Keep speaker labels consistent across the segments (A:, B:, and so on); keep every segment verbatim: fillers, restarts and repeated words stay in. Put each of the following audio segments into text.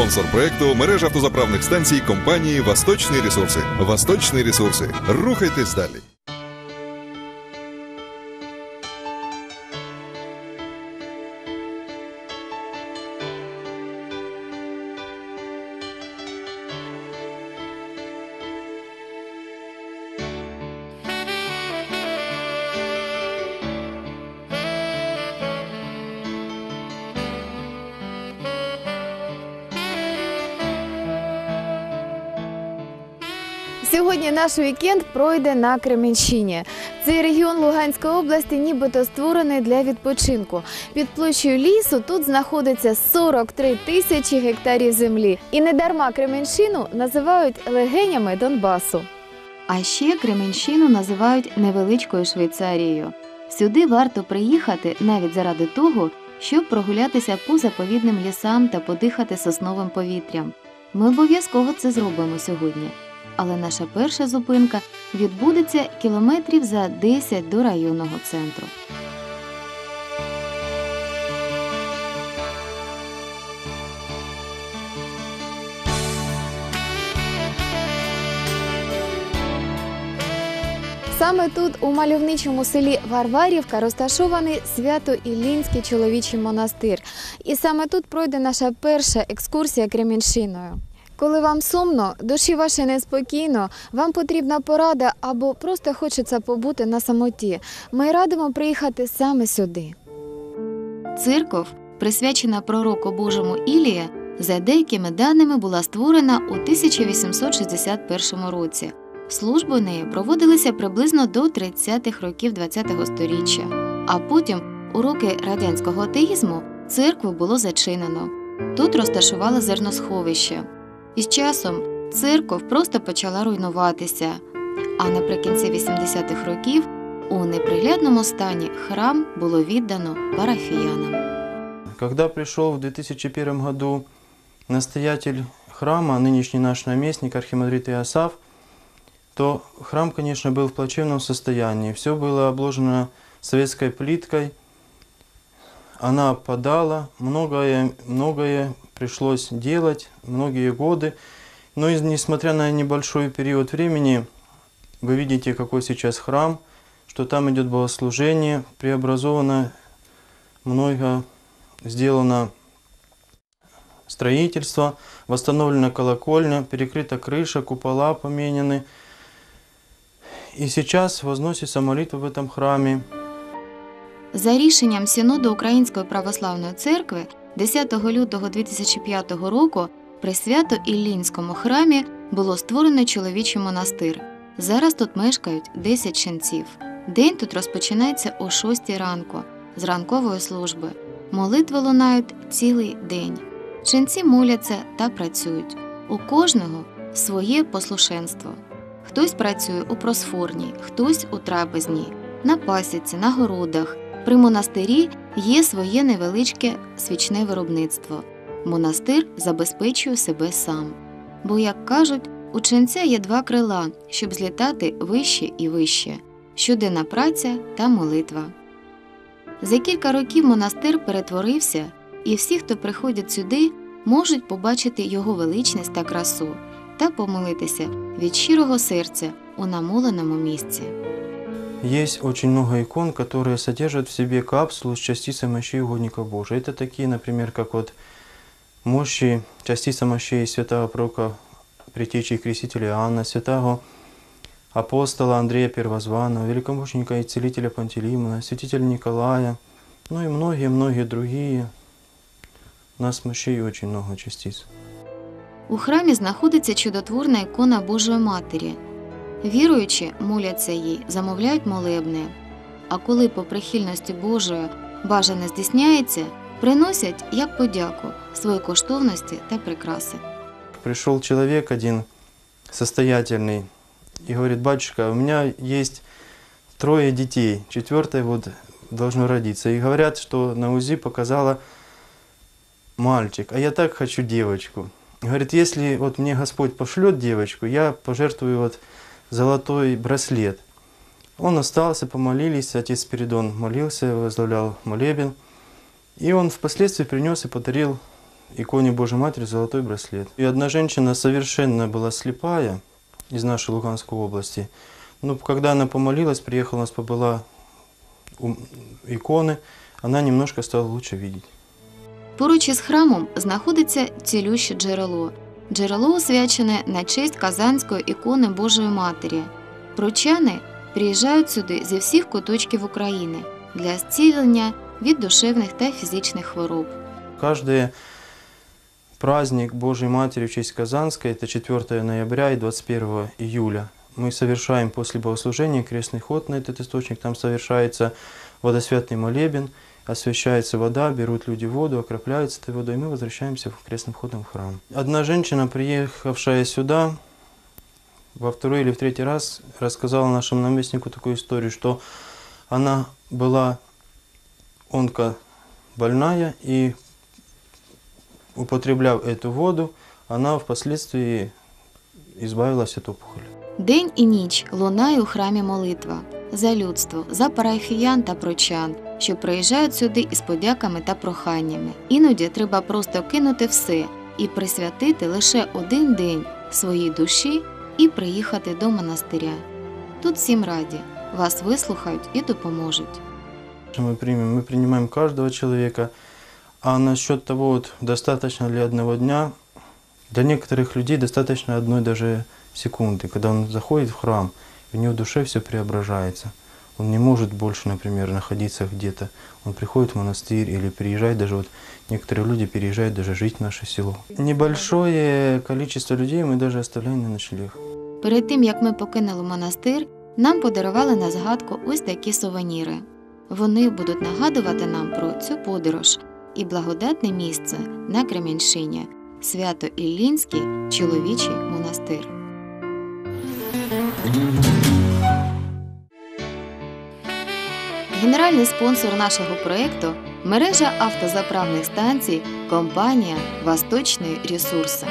A: Спонсор проекту – мережа автозаправних станцій компанії «Восточні ресурси». «Восточні ресурси». Рухайтесь далі.
B: Сьогодні наш вікенд пройде на Кременщині. Цей регіон Луганської області нібито створений для відпочинку. Під площею лісу тут знаходиться сорок три тисячі гектарів землі. І недарма Кременщину називають легенями Донбасу.
C: А ще Кременщину називають невеличкою Швейцарією. Сюди варто приїхати навіть заради того, щоб прогулятися по заповідним лісам та подихати сосновим повітрям. Ми обов'язково це зробимо сьогодні. Але наша перша зупинка відбудеться кілометрів за десять до районного центру.
B: Саме тут, у мальовничому селі Варварівка, розташований Свято-Іллінський чоловічий монастир. І саме тут пройде наша перша екскурсія Кременщиною. Коли вам сумно, душі ваші неспокійно, вам потрібна порада або просто хочеться побути на самоті, ми радимо приїхати саме сюди.
C: Церков, присвячена пророку Божому Ілія, за деякими даними була створена у тисяча вісімсот шістдесят першому році. Служби нею проводилися приблизно до тридцятих років ХХ століття, а потім, у роки радянського атеїзму, церкву було зачинено. Тут розташували зерносховище. І з часом церков просто почала руйнуватися, а наприкінці вісімдесятих років у неприглядному стані храм було віддано парафіянам.
D: Когда пришел в две тысячи первом году настоятель храма, нынешний наш наместник, архимандрит Иосаф, то храм, конечно, был в плачевном состоянии. Все было обложено советской плиткой, она опадала, многое, многое пришлось делать, многие годы. Но несмотря на небольшой период времени, вы видите, какой сейчас храм, что там идет богослужение, преобразовано много, сделано строительство, восстановлена колокольня, перекрыта крыша, купола поменены. И сейчас возносится молитва в этом храме.
C: За рішенням Синоду Української православної церкви десятого лютого дві тисячі п'ятого року при Свято-Іллінському храмі було створено чоловічий монастир. Зараз тут мешкають десять ченців. День тут розпочинається о шостій ранку з ранкової служби. Молитви лунають цілий день. Ченці моляться та працюють. У кожного своє послушенство. Хтось працює у просфорній, хтось у трапезній, на пасіці, на городах. При монастирі є своє невеличке свічне виробництво. Монастир забезпечує себе сам. Бо, як кажуть, у ченця є два крила, щоб злітати вище і вище – щоденна праця та молитва. За кілька років монастир перетворився, і всі, хто приходять сюди, можуть побачити його величність та красу та помолитися від щирого серця у намоленому місці.
D: Есть очень много икон, которые содержат в себе капсулу с частицей мощей угодников Божий. Это такие, например, как вот мощи, частица мощей святого пророка, предтечи и крестителя Иоанна, святого апостола Андрея Первозванного, великомученика и целителя Пантелеймона, святителя Николая, ну и многие-многие другие. У нас мощей очень много частиц.
C: У храмі знаходиться чудотворна ікона Божої Матері. Віруючі моляться їй, замовляють молебне. А коли по прихильності Божої бажане здійсняється, приносять, як подяку, свої коштовності та прикраси.
D: Пришел человек один состоятельный и говорит: батюшка, у меня есть трое детей, четвертое вот должно родиться. И говорят, что на УЗИ показала мальчик, а я так хочу девочку. Говорит, если вот мне Господь пошлет девочку, я пожертвую вот золотой браслет. Он остался, помолились, отец Спиридон молился, возглавлял молебен. И он впоследствии принес и подарил иконе Божьей Матери золотой браслет. И одна женщина совершенно была слепая из нашей Луганской области. Но когда она помолилась, приехала, у нас побыла у иконы, она немножко стала лучше видеть.
C: Поруч із храмом знаходиться цілюще джерело. Джерело освячене на честь Казанської ікони Божої Матері. Прочани приїжджають сюди зі всіх куточків України для зцілення від душевних та фізичних хвороб.
D: Каждый праздник Божьей Матери в честь Казанской, это четвёртого ноября и двадцать первого июля. Мы совершаем после богослужения крестный ход на этот источник, там совершается водосвятный молебен, освящается вода, берут люди воду, окропляются этой водой, и мы возвращаемся крестным ходом в храм. Одна женщина, приехавшая сюда, во второй или в третий раз рассказала нашему наместнику такую историю, что она была онкобольная, и употребляв эту воду, она впоследствии избавилась от опухоли.
C: День і ніч лунає у храмі молитва за людство, за парафіян та прочан, що приїжджають сюди із подяками та проханнями. Іноді треба просто кинути все і присвятити лише один день своїй душі і приїхати до монастиря. Тут всім раді, вас вислухають і допоможуть.
D: Мы примем, мы принимаем каждого человека, а насчет того, вот, достаточно ли одного дня, для некоторых людей достаточно одной даже секунды, когда он заходит в храм, в него в душе все преображается. Он не может больше, например, находиться где-то. Он приходит в монастырь или приезжает, даже вот некоторые люди переезжают даже жить в наше село. Небольшое количество людей мы даже оставляем на ночлег.
C: Перед тим, як ми покинули монастир, нам подарували на згадку ось такі сувеніри. Вони будуть нагадувати нам про цю подорож і благодатне місце на Кремінщині – Свято-Іллінський чоловічий монастир. Генеральний спонсор нашого проєкту – мережа автозаправних станцій компанія «Восточні ресурси».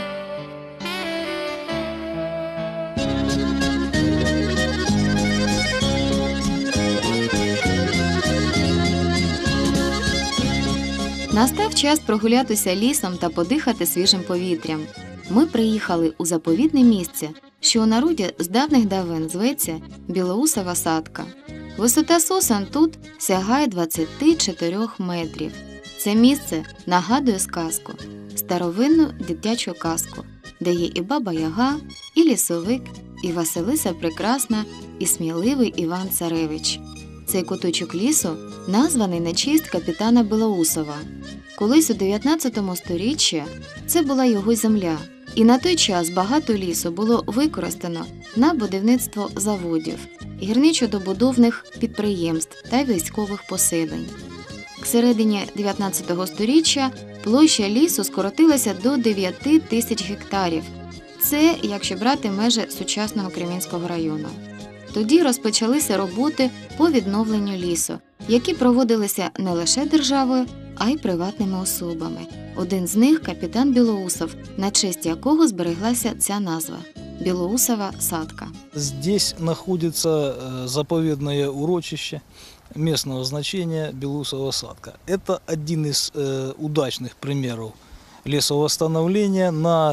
C: Настав час прогулятися лісом та подихати свіжим повітрям. Ми приїхали у заповідне місце, що у народі з давних давен зветься Білоусова садка. Висота сосен тут сягає двадцяти чотирьох метрів. Це місце нагадує сказку, старовинну дитячу казку, де є і Баба Яга, і лісовик, і Василиса Прекрасна, і сміливий Іван Царевич. Цей куточок лісу названий на честь капітана Білоусова. Колись у дев'ятнадцятому сторіччі це була його земля, і на той час багато лісу було використано на будівництво заводів, гірничо-добудовних підприємств та військових поселень. К середині дев'ятнадцятого сторіччя площа лісу скоротилася до дев'яти тисяч гектарів. Це якщо брати межі сучасного Кремінського району. Тоді розпочалися роботи по відновленню лісу, які проводилися не лише державою, а й приватними особами. Один з них – капітан Білоусов, на честь якого збереглася ця назва – Білоусова садка.
E: Здесь находится заповедное урочище местного значения Белоусова садка. Это один из э, удачных примеров лесовосстановления на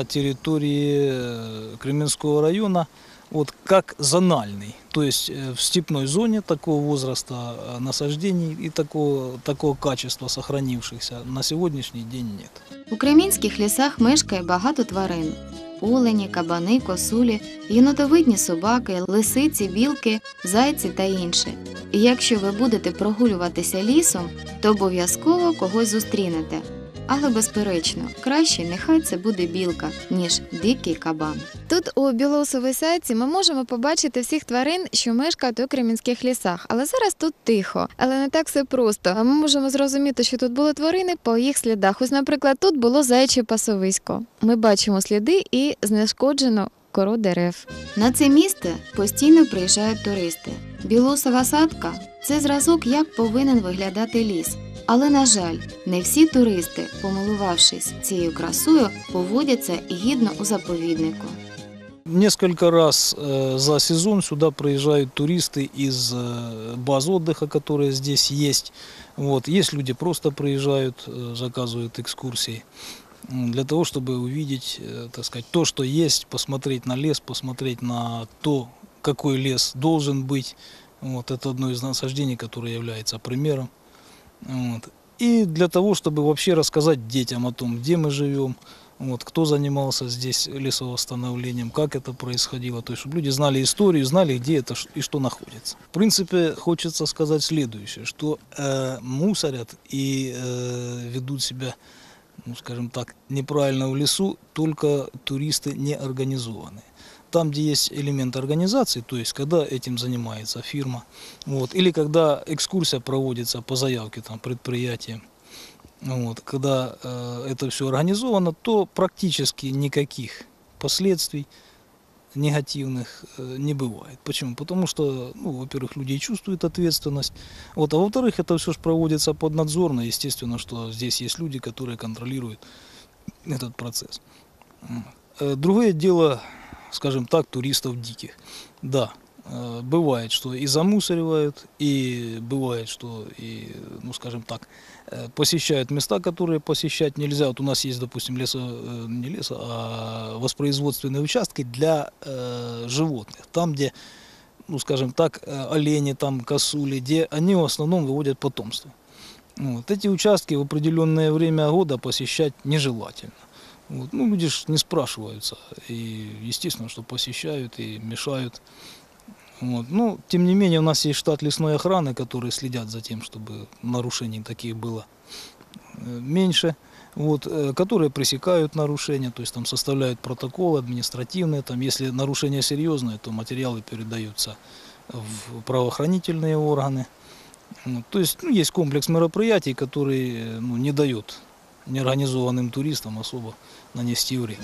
E: территории Кременского района, вот как зональный, то есть в степной зоне такого возраста насаждений и такого, такого качества сохранившихся на сегодняшний день нет.
C: У кремінських лісах мешкає багато тварин – олені, кабани, косулі, єнотовидні собаки, лисиці, білки, зайці та інші. І якщо ви будете прогулюватися лісом, то обов'язково когось зустрінете. Але, безперечно, краще нехай це буде білка, ніж дикий кабан.
B: Тут у Білоусовій садці ми можемо побачити всіх тварин, що мешкають у кремінських лісах. Але зараз тут тихо. Але не так все просто. Ми можемо зрозуміти, що тут були тварини по їх слідах. Ось, наприклад, тут було заяче пасовисько. Ми бачимо сліди і знешкоджену кору дерев.
C: На це місце постійно приїжджають туристи. Білоусова садка – це зразок, як повинен виглядати ліс. Але, на жаль, не всі туристи, помилувавшись цією красою, поводяться гідно у заповіднику.
E: Несколько раз э, за сезон сюда приезжают туристы из э, баз отдыха, которые здесь есть. Вот. Есть люди просто приезжают, э, заказывают экскурсии. м, для того, чтобы увидеть, э, так сказать, то, что есть, посмотреть на лес, посмотреть на то, какой лес должен быть. Вот, это одно из насаждений, которое является примером. Вот. И для того, чтобы вообще рассказать детям о том, где мы живем, вот, кто занимался здесь лесовосстановлением, как это происходило, то есть, чтобы люди знали историю, знали, где это ш- и что находится. В принципе, хочется сказать следующее, что э, мусорят и э, ведут себя, ну, скажем так, неправильно в лесу только туристы неорганизованные. Там, где есть элемент организации, то есть когда этим занимается фирма, вот, или когда экскурсия проводится по заявке там, предприятия, вот, когда э, это все организовано, то практически никаких последствий негативных э, не бывает. Почему? Потому что, ну, во-первых, люди чувствуют ответственность, вот, а во-вторых, это все же проводится поднадзорно, естественно, что здесь есть люди, которые контролируют этот процесс. Э, Другое дело, скажем так, туристов диких. Да, э, бывает, что и замусоривают, и бывает, что и, ну, скажем так, э, посещают места, которые посещать нельзя. Вот у нас есть, допустим, лесо, э, не лесо, а воспроизводственные участки для э, животных. Там, где, ну, скажем так, э, олени, там, косули, где они в основном выводят потомство. Вот. Эти участки в определенное время года посещать нежелательно. Вот. Ну, люди ж не спрашиваются, и естественно, что посещают и мешают. Вот. Но, тем не менее, у нас есть штат лесной охраны, которые следят за тем, чтобы нарушений таких было э, меньше, вот, э, которые пресекают нарушения, то есть там составляют протоколы административные, там, если нарушение серьезное, то материалы передаются в правоохранительные органы. Вот. То есть, ну, есть комплекс мероприятий, который, ну, не дает неорганизованным туристам особо нанести вред.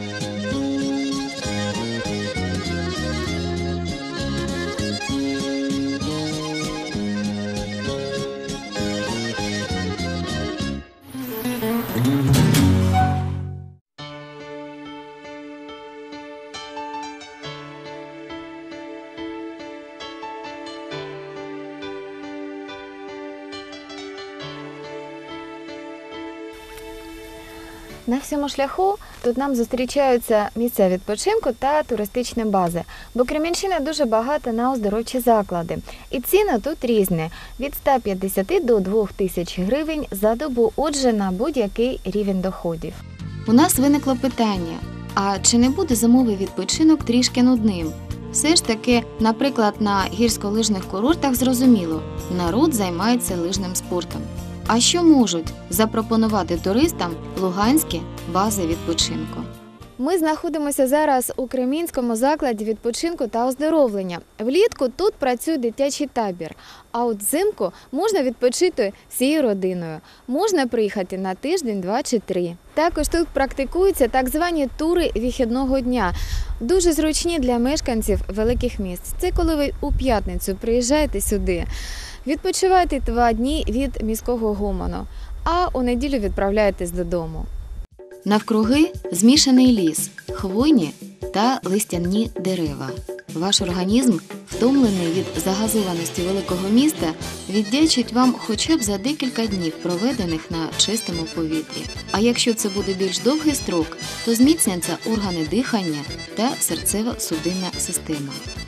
B: На всьому шляху тут нам зустрічаються місця відпочинку та туристичні бази, бо Кременчина дуже багата на оздоровчі заклади. І ціни тут різні – від ста п'ятдесяти до двох тисяч гривень за добу, отже, на будь-який рівень доходів.
C: У нас виникло питання, а чи не буде зимовий відпочинок трішки нудним? Все ж таки, наприклад, на гірськолижних курортах зрозуміло, народ займається лижним спортом. А що можуть запропонувати туристам луганські бази відпочинку?
B: Ми знаходимося зараз у Кремінському закладі відпочинку та оздоровлення. Влітку тут працює дитячий табір, а от взимку можна відпочити всією родиною. Можна приїхати на тиждень, два чи три. Також тут практикуються так звані тури вихідного дня, дуже зручні для мешканців великих міст. Це коли ви у п'ятницю приїжджаєте сюди, відпочиваєте два дні від міського гомону, а у неділю відправляєтесь додому.
C: Навкруги змішаний ліс, хвойні та листяні дерева. Ваш організм, втомлений від загазованості великого міста, віддячить вам хоча б за декілька днів, проведених на чистому повітрі. А якщо це буде більш довгий строк, то зміцняться органи дихання та серцево-судинна система.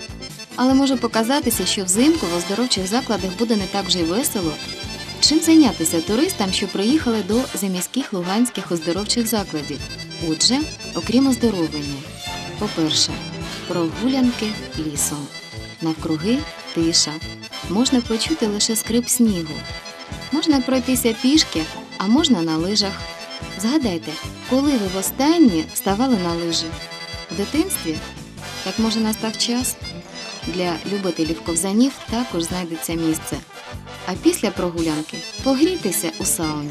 C: Але може показатися, що взимку в оздоровчих закладах буде не так вже й весело. Чим зайнятися туристам, що приїхали до заміських луганських оздоровчих закладів? Отже, окрім оздоровлення. По-перше, прогулянки лісом. Навкруги тиша. Можна почути лише скрип снігу. Можна пройтися пішки, а можна на лижах. Згадайте, коли ви востаннє ставали на лижі? В дитинстві? Так може настав час? Для любителів ковзанів також знайдеться місце. А після прогулянки погрійтеся у сауні.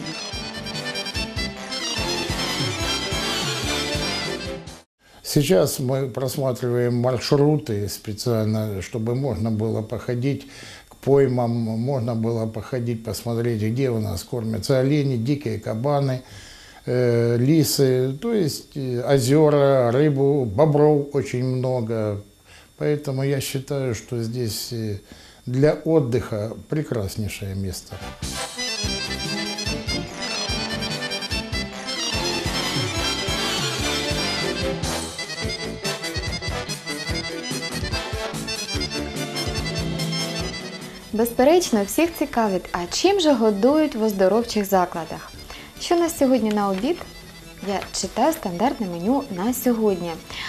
F: Сейчас мы просматриваем маршруты специально, чтобы можно было походить к поймам, можно было походить, посмотреть, где у нас кормятся олени, дикие кабаны, э, лисы, то есть э, озера, рыбу, бобров очень много. Поэтому я считаю, что здесь э, для отдыха прекраснейшее место.
B: Безперечно, всіх цікавить, а чим же годують в оздоровчих закладах? Що у нас сьогодні на обід? Я читаю стандартне меню на сьогодні.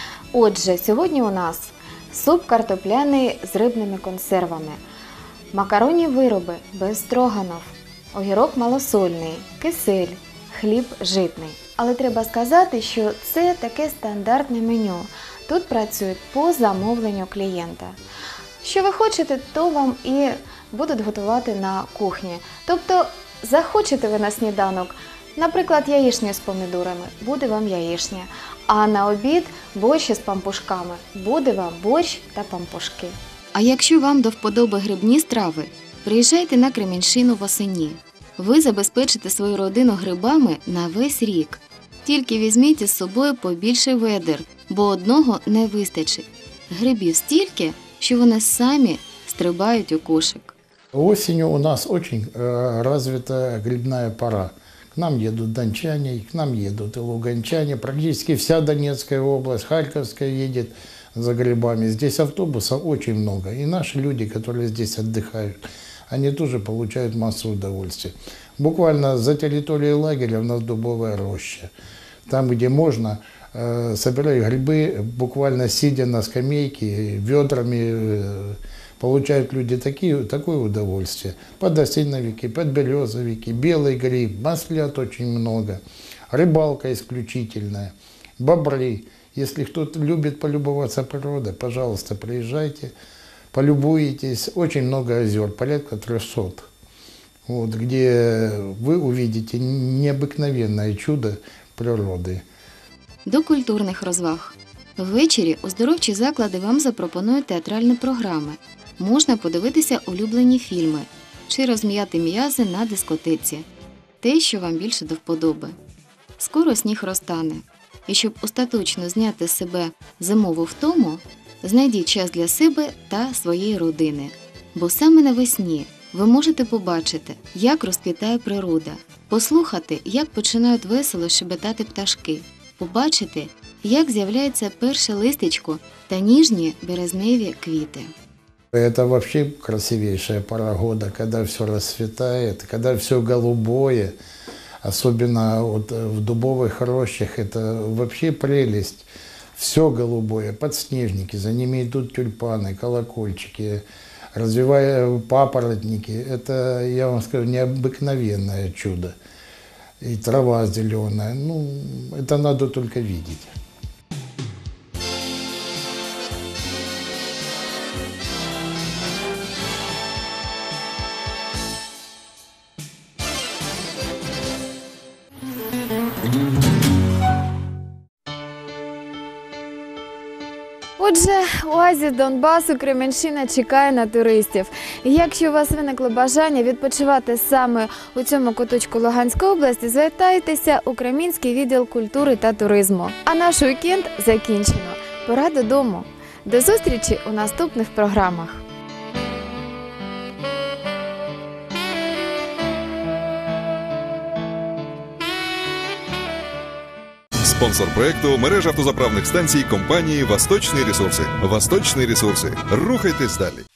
B: Отже, сьогодні у нас суп картопляний з рибними консервами, макаронні вироби без строганов, огірок малосольний, кисель, хліб житний. Але треба сказати, що це таке стандартне меню. Тут працюють по замовленню клієнта. Що ви хочете, то вам і будуть готувати на кухні. Тобто, захочете ви на сніданок, наприклад, яєчню з помідорами, буде вам яєчня. А на обід борщ з пампушками, буде вам борщ та пампушки.
C: А якщо вам до вподоби грибні страви, приїжджайте на Кремінщину восени. Ви забезпечите свою родину грибами на весь рік. Тільки візьміть із собою побільше ведер, бо одного не вистачить. Грибів стільки, що вони самі стрибають у кошик.
F: Осенью у нас очень э, развита грибная пора. К нам едут дончане, к нам едут и луганчане. Практически вся Донецкая область, Харьковская едет за грибами. Здесь автобусов очень много. И наши люди, которые здесь отдыхают, они тоже получают массу удовольствия. Буквально за территорией лагеря у нас дубовая роща. Там, где можно, э, собирают грибы, буквально сидя на скамейке, ведрами, э, получают люди такие, такое удовольствие. Подосиновики, подберезовики, белый гриб, маслят очень много, рыбалка исключительная, бобры. Если кто-то любит полюбоваться природой, пожалуйста, приезжайте, полюбуйтесь. Очень много озер, порядка трехсот, вот, где вы увидите необыкновенное чудо природи.
C: До культурних розваг. Ввечері оздоровчі заклади вам запропонують театральні програми. Можна подивитися улюблені фільми чи розм'яти м'язи на дискотеці. Те, що вам більше до вподоби. Скоро сніг розтане. І щоб остаточно зняти з себе зимову втому, знайдіть час для себе та своєї родини. Бо саме навесні ви можете побачити, як розквітає природа, послухати, як починають весело щебетати пташки, побачити, як з'являється перше листечко та ніжні березневі квіти.
F: Это вообще красивейшая пора года, когда все расцветает, когда все голубое. Особенно вот в дубовых рощах это вообще прелесть. Все голубое, подснежники, за ними идут тюльпаны, колокольчики, развивая папоротники. Это, я вам скажу, необыкновенное чудо. И трава зеленая. Ну, это надо только видеть.
B: Отже, оазіс Донбасу Кременщина чекає на туристів. І якщо у вас виникло бажання відпочивати саме у цьому куточку Луганської області, звертайтеся у Кремінський відділ культури та туризму. А наш вікенд закінчено. Пора додому. До зустрічі у наступних програмах.
A: Спонсор проекту – мережа автозаправних станцій компанії «Восточні ресурси». «Восточні ресурси». Рухайтесь далі.